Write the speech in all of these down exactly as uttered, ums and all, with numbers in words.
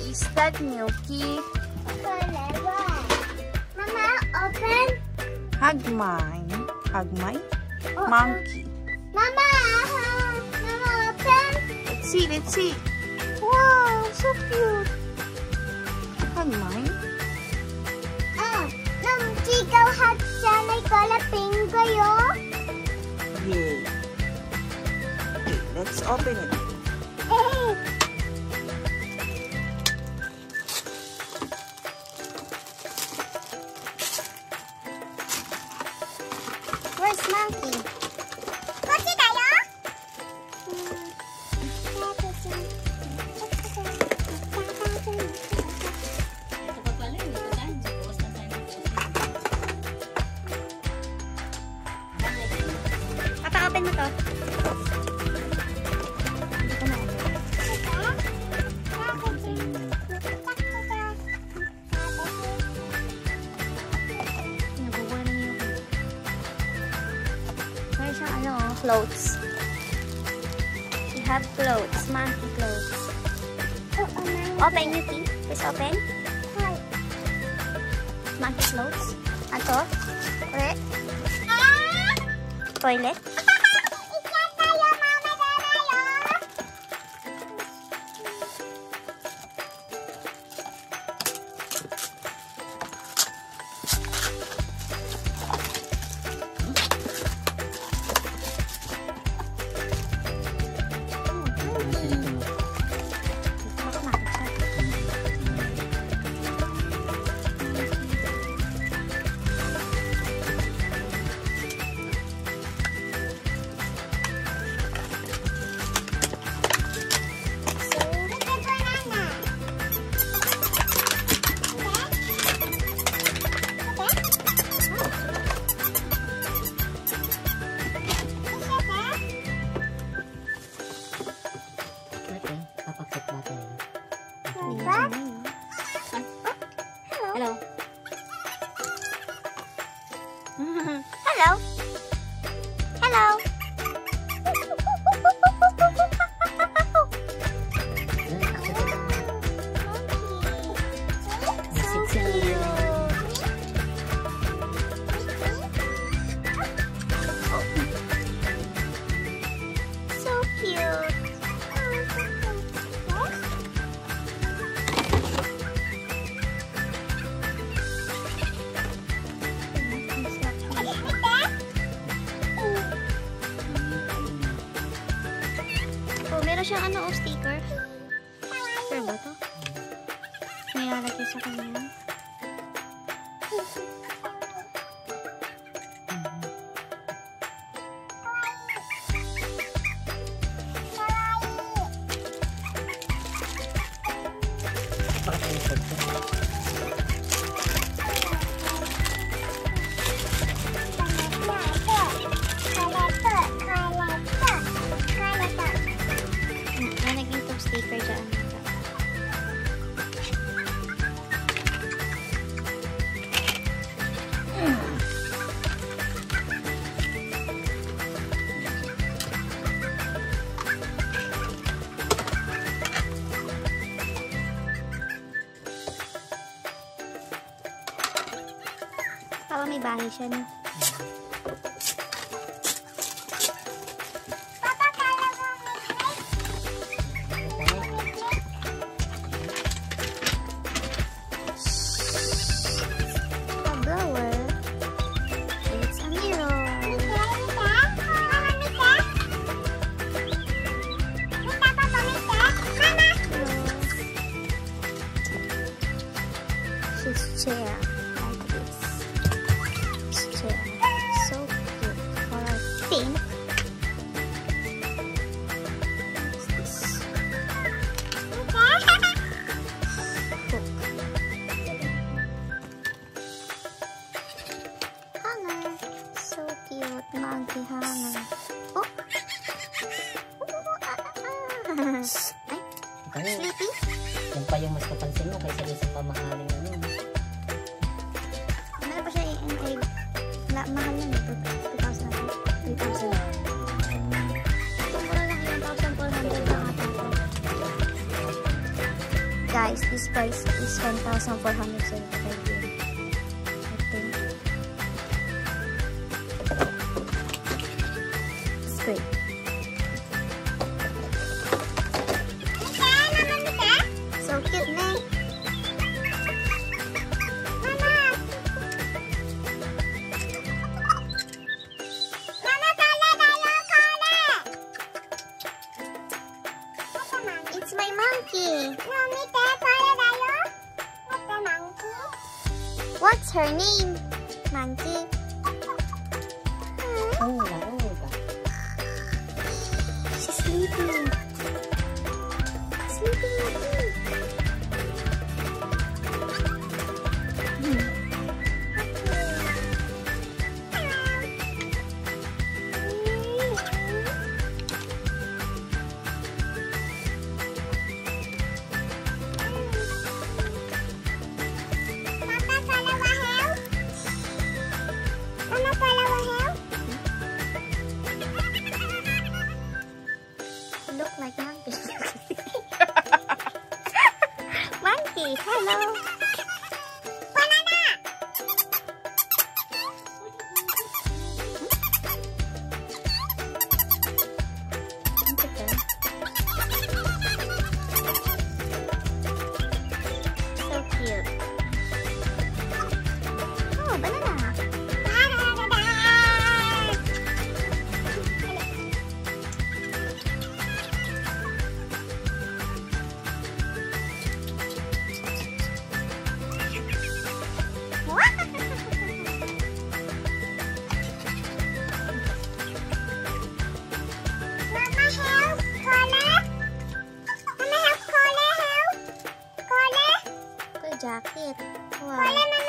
Is that Milky? Mama, open. Hagmay. Hagmay? Oh, Monkey. Mama, Mama, open. Let's see, let's see. Wow, so cute. Hagmay? Oh, nung chicaw hat siya, may color pink kayo. Yay. Okay, let's open it. Hey. Where's Monkey? Monkey tayo? Papa, open mo to. Clothes. We have clothes, monkey clothes. Open, Yuki. Please open. Monkey clothes. Ato. Correct. Toilet. Hello. Hello. Hello. So cute. Oh, meron siyang ano, oh, sticker. Sticker ba to? May lalagay sa kanya. Lalagay itong sticker dyan. Para may bahay siya, no? Chair like this. This chair so cute. Color pink. What's this? Hook. Hanger. So cute. Monkey hanger. Oh. Ay. Sleepy? Yan pa yung mas kapansin mo kaysa yung sa pamahaling ano. Meron pa siya i-intake. Mahal yan ito. two thousand. three thousand. Ito mura lang yun. one thousand four hundred lang ata. Guys, guys, this price is one thousand four hundred seventy-five yen. I think. It's great. So cute, Nay. It's my monkey. What's her name? Monkey. Oh, laro ka. She's sleeping. Sleeping. Look like monkey. Monkey, hello. So cute. Oh, banana. Jacket. Wow.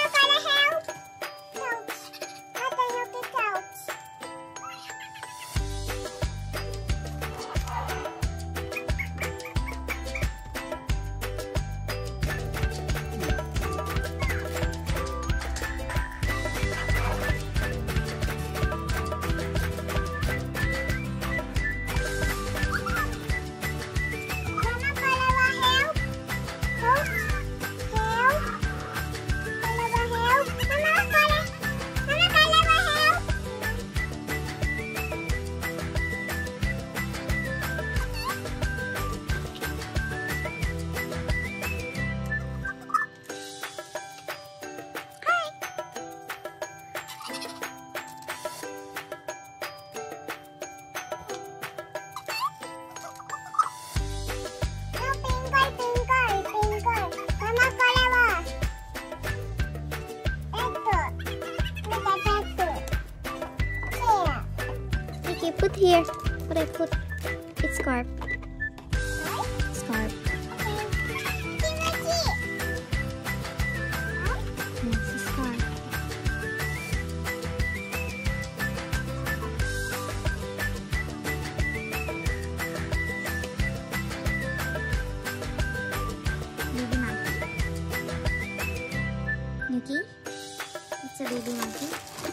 Put here. What I put? It's scarf. Scarf. Yes, a scarf. Baby monkey. Nikki? It's a baby monkey.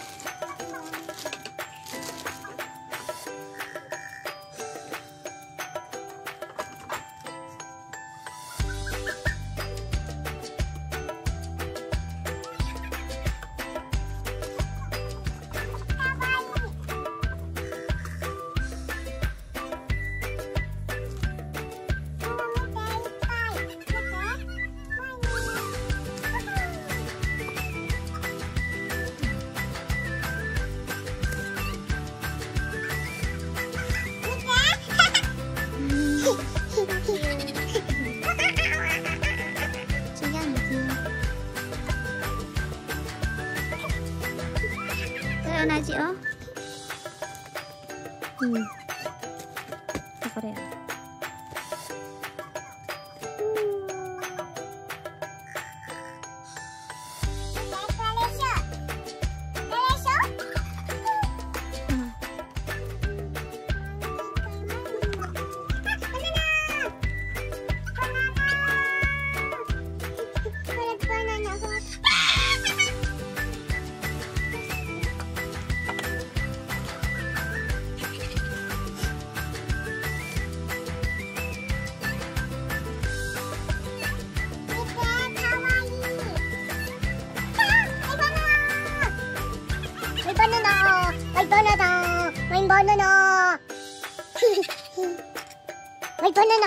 Naji, oh. Hmm. Apa ya? banana! May banana!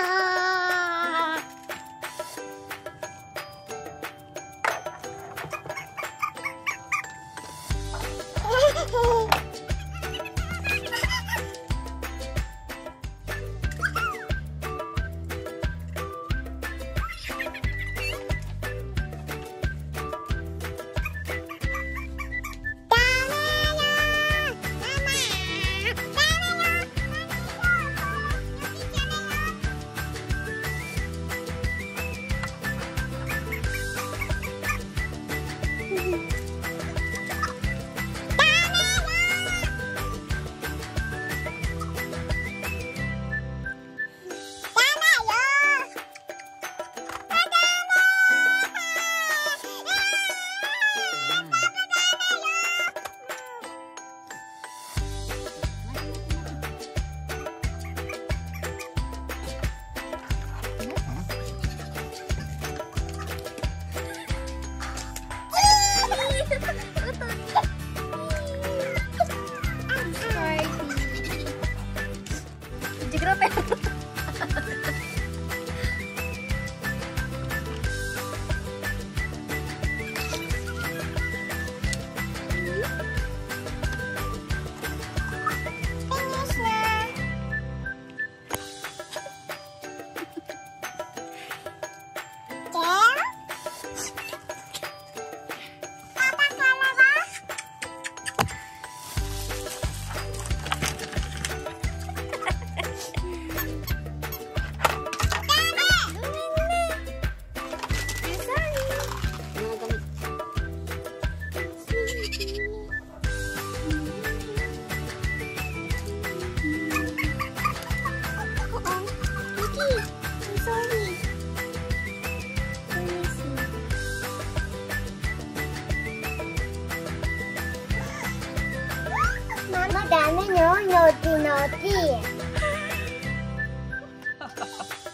Mama, dami nyo. Naughty, naughty.